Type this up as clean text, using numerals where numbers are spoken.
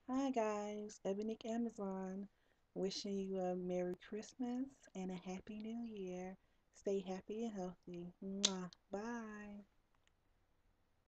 Hi guys, Ebony Amazon, wishing you a Merry Christmas and a Happy New Year. Stay happy and healthy. Mwah. Bye.